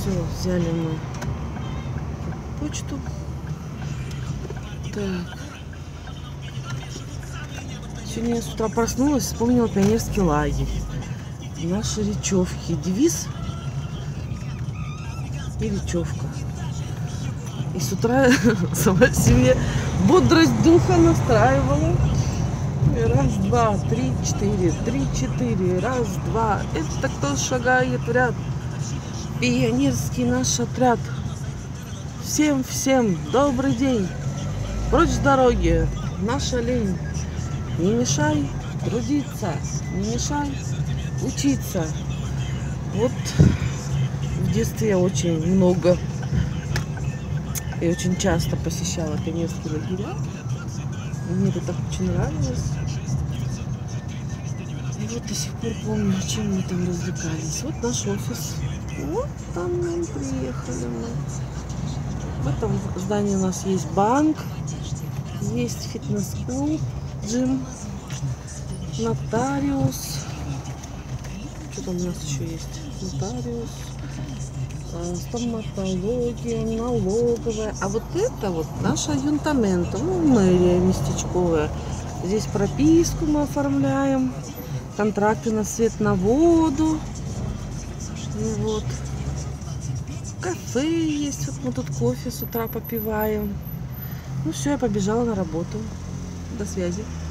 Все, взяли мы почту. Так. Сегодня я с утра проснулась, вспомнила пионерский лагерь. Наши речевки. Девиз и речевка. И с утра сама себе бодрость духа настраивала. Раз, два, три, четыре. Три, четыре. Раз, два. Это кто шагает в ряд? Пионерский наш отряд. Всем добрый день. Прочь с дороги, наша лень. Не мешай трудиться, не мешай учиться. Вот в детстве я очень много и очень часто посещала пионерские лагеря. Мне это так очень нравилось. И вот до сих пор помню, чем мы там развлекались. Вот наш офис. Вот там мы приехали. В этом здании у нас есть банк, есть фитнес-клуб, джим, нотариус. Что там у нас еще есть? Нотариус, стоматология, налоговая. А вот это вот наша аюнтамента, ну, мэрия местечковая. Здесь прописку мы оформляем, контракты на свет, на воду. Ну, вот. Кафе есть, вот мы тут кофе с утра попиваем. Ну все, я побежала на работу. До связи.